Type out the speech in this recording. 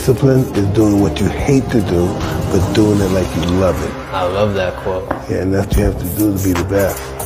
Discipline is doing what you hate to do, but doing it like you love it. I love that quote. Yeah, and that's what you have to do to be the best.